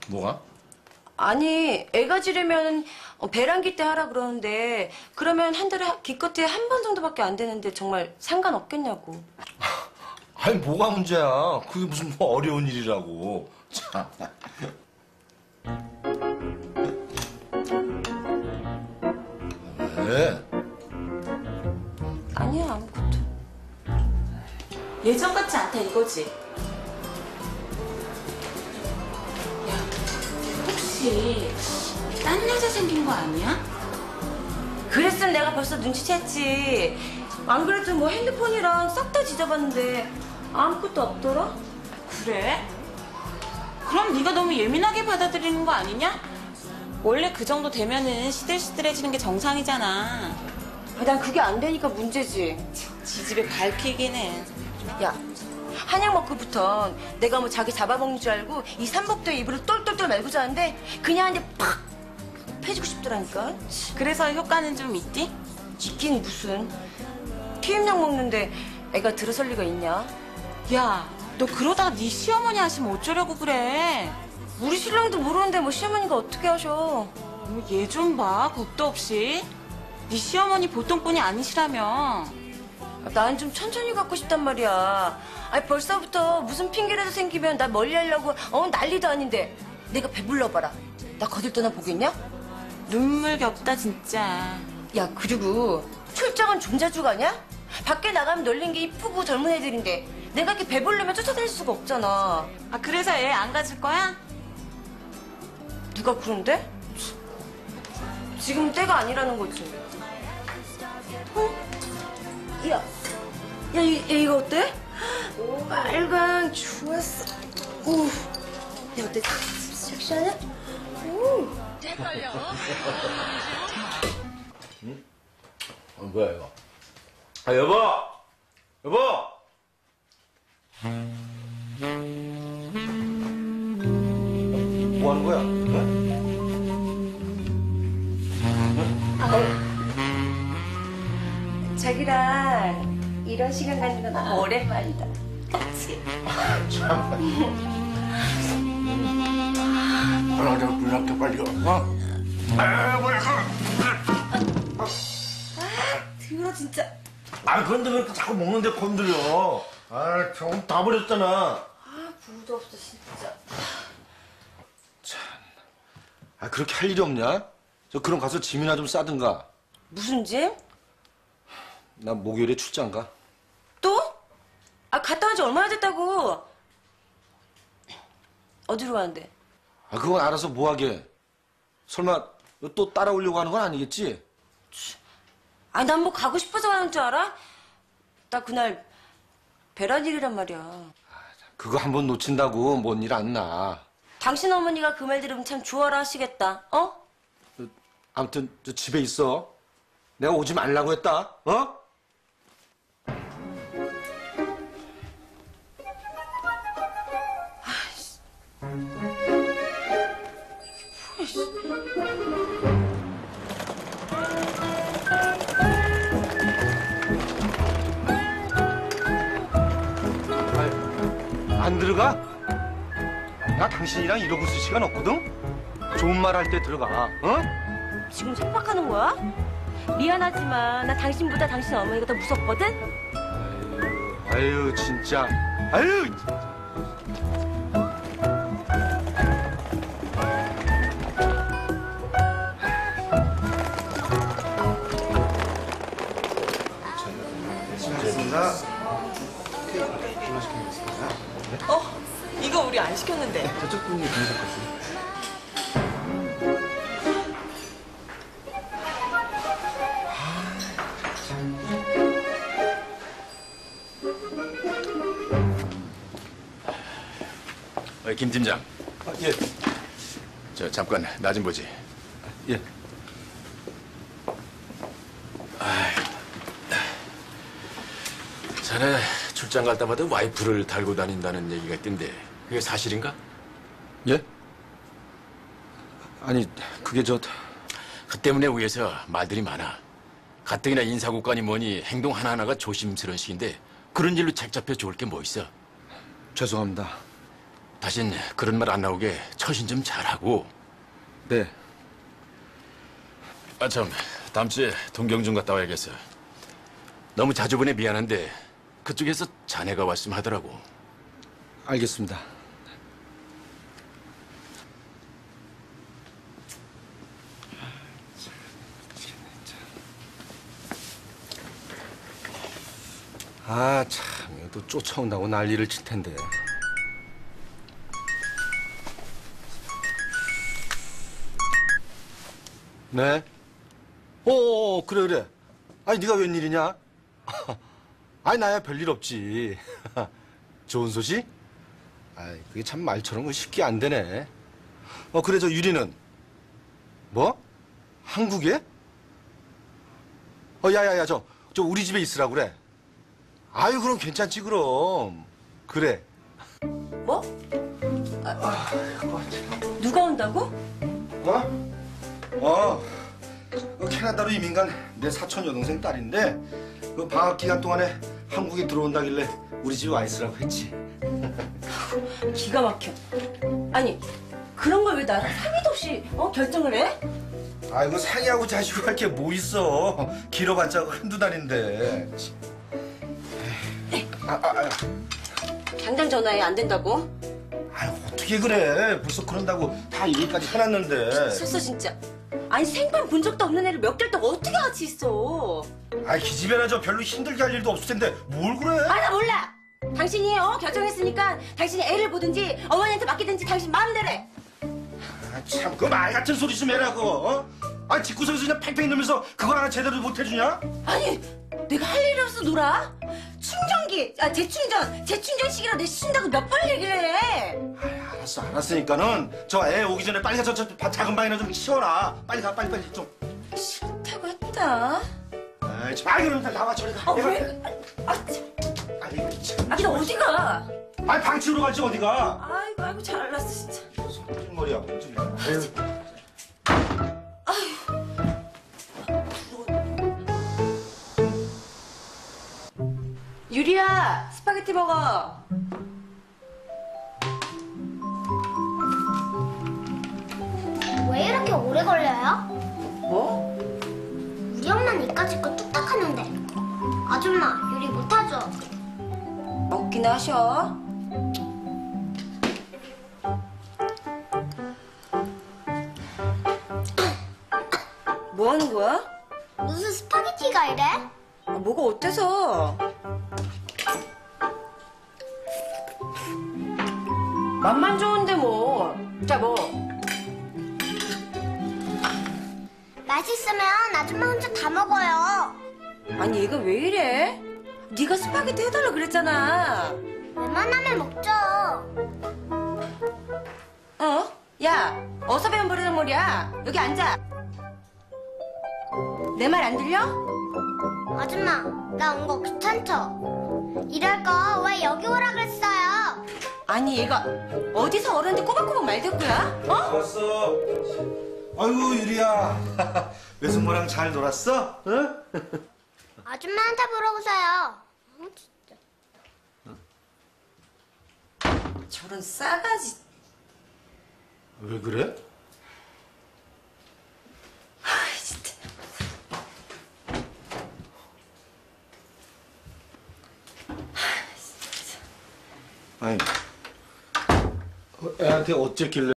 뭐가? 아니, 애가 지르면 배란기 때 하라 그러는데 그러면 한 달에 기껏해 한 번 정도밖에 안 되는데 정말 상관없겠냐고. 아니 뭐가 문제야? 그게 무슨 뭐 어려운 일이라고. 참. 왜? 아니야, 아무것도. 예전 같지 않다 이거지? 야, 혹시 딴 여자 생긴 거 아니야? 그랬으면 내가 벌써 눈치챘지. 안 그래도 뭐 핸드폰이랑 싹 다 뒤져봤는데 아무것도 없더라? 그래? 그럼 네가 너무 예민하게 받아들이는 거 아니냐? 원래 그 정도 되면은 시들시들해지는 게 정상이잖아. 난 그게 안 되니까 문제지. 지집에 밝히기는. 야, 한약 먹고부턴 내가 뭐 자기 잡아먹는 줄 알고 이 삼복도에 이불을 똘똘똘 말고 자는데 그냥 한 대 팍 패주고 싶더라니까. 그래서 효과는 좀 있디? 있긴 무슨. 피임약 먹는데 애가 들어설 리가 있냐? 야, 너 그러다가 네 시어머니 하시면 어쩌려고 그래? 우리 신랑도 모르는데 뭐 시어머니가 어떻게 하셔. 얘 좀 봐, 겁도 없이. 네 시어머니 보통 분이 아니시라며. 난 좀 천천히 갖고 싶단 말이야. 아니 벌써부터 무슨 핑계라도 생기면 나 멀리 하려고 난리도 아닌데 내가 배불러봐라. 나 거들떠나 보겠냐? 눈물겹다 진짜. 야 그리고 출장은 종자주 가냐? 밖에 나가면 널린 게 이쁘고 젊은 애들인데 내가 이렇게 배부르면 쫓아다닐 수가 없잖아. 아, 그래서 애 안 가질 거야? 누가 그런데? 지금 때가 아니라는 거지. 야, 야, 이거 어때? 오, 빨강 좋았어. 오, 야 어때? 섹시하냐? 오, 헷갈려. 응? 뭐야 이거? 아 여보, 여보. 뭐 하는 거야? 자기랑 이런 시간 가는 건 너무 오랜만이다. 그치? 참. 빨리 불났다 빨리. 뭐야? 들어 진짜. 아 그런데 왜 이렇게 자꾸 먹는데 건드려? 아 저건 다 버렸잖아. 아 부도 없어 진짜. 아 그렇게 할 일이 없냐? 저 그럼 가서 짐이나 좀 싸든가. 무슨 짐? 나 목요일에 출장 가. 또? 아 갔다 온 지 얼마나 됐다고? 어디로 가는데? 아 그건 알아서 뭐하게. 설마 너 또 따라오려고 하는 건 아니겠지? 아 난 뭐 가고 싶어서 가는 줄 알아? 나 그날 배란일이란 말이야. 그거 한 번 놓친다고 뭔 일 안 나. 당신 어머니가 그 말 들으면 참 좋아라 하시겠다. 어? 아무튼 저 집에 있어. 내가 오지 말라고 했다. 어? 안 들어가? 나 당신이랑 이러고 있을 시간 없거든? 좋은 말 할 때 들어가, 어? 지금 협박하는 거야? 미안하지만 나 당신보다 당신 어머니가 더 무섭거든? 아유, 진짜. 아유! 이거 우리 안 시켰는데. 저쪽 분이 분석했어요. 김 팀장. 아, 예. 저 잠깐 나 좀 보지. 예. 자네 출장 갈 때마다 와이프를 달고 다닌다는 얘기가 있던데 그게 사실인가? 예? 아니, 그게 그 때문에 위에서 말들이 많아. 가뜩이나 인사고과니 뭐니 행동 하나하나가 조심스러운 시기인데 그런 일로 책 잡혀 좋을 게 뭐 있어? 죄송합니다. 다신 그런 말 안 나오게 처신 좀 잘하고. 네. 아, 참, 다음 주에 동경 좀 갔다 와야겠어. 너무 자주 보내 미안한데 그쪽에서 자네가 왔으면 하더라고. 알겠습니다. 아, 참, 이거 또 쫓아온다고 난리를 칠 텐데. 네? 그래, 그래. 아니, 네가 웬일이냐? 아니, 나야 별일 없지. 좋은 소식? 아이, 그게 참 말처럼 그거 쉽게 안 되네. 그래, 저 유리는? 뭐? 한국에? 야야야, 저 우리 집에 있으라고 그래. 아유, 그럼 괜찮지, 그럼. 그래. 뭐? 누가 온다고? 캐나다로 이민 간 내 사촌 여동생 딸인데, 그 방학 기간 동안에 한국에 들어온다길래 우리 집에 와 있으라고 했지. 기가 막혀. 아니, 그런 걸 왜 나랑 상의도 없이 결정을 해? 아이고, 상의하고 자시고 할 게 뭐 있어. 길어봤자 한두 달인데. 당장 전화해. 안 된다고? 아유, 어떻게 그래. 벌써 그런다고 다 얘기까지 해놨는데. 미쳤어 진짜. 아니 생판 본 적도 없는 애를 몇 개월 동안 어떻게 같이 있어? 기집애나 저 별로 힘들게 할 일도 없을 텐데 뭘 그래? 아, 나 몰라. 당신이 결정했으니까 당신이 애를 보든지 어머니한테 맡기든지 당신 마음대로 해. 참, 그 말 같은 소리 좀 해라고. 집구석에서 그냥 팽팽 놀면서 그거 하나 제대로 못 해주냐? 아니, 내가 할 일이 없어 놀아? 충전기, 재충전식이라 내 쉰다고 몇 번 얘기를 해. 알았으니까는 저 애 오기 전에 빨리 가서 저 작은 방이나 좀 치워라. 빨리 가, 빨리 좀. 싫다고 했다. 그럼 나와, 저리 가. 왜? 참. 아이고, 참. 너 어디 가? 방 치우러 갈지 어디가? 아이고, 잘났어 진짜. 머리야, 뭔지. 유리야, 스파게티 먹어. 왜 이렇게 오래 걸려요? 뭐? 우리 엄마는 이까짓 거 뚝딱 하는데 아줌마 요리 못하죠? 먹긴 하셔. 뭐 하는 거야? 무슨 스파게티가 이래? 뭐가 어때서? 맛만 좋은데 뭐. 자, 먹어. 맛있으면 아줌마 혼자 다 먹어요. 아니, 얘가 왜 이래? 네가 스파게티 해달라 그랬잖아. 웬만하면 먹죠. 야, 어서 배운 버르장머리야. 여기 앉아. 내 말 안 들려? 아줌마 나 온 거 귀찮죠? 이럴 거 왜 여기 오라 그랬어요? 아니, 얘가 어디서 어른한테 꼬박꼬박 말대꾸야? 왔어. 아이고, 유리야. 외숙모랑 잘 놀았어? 응? 아줌마한테 물어보세요. 진짜. 저런 싸가지. 왜 그래? 진짜. 아니, 애한테 어쨌길래?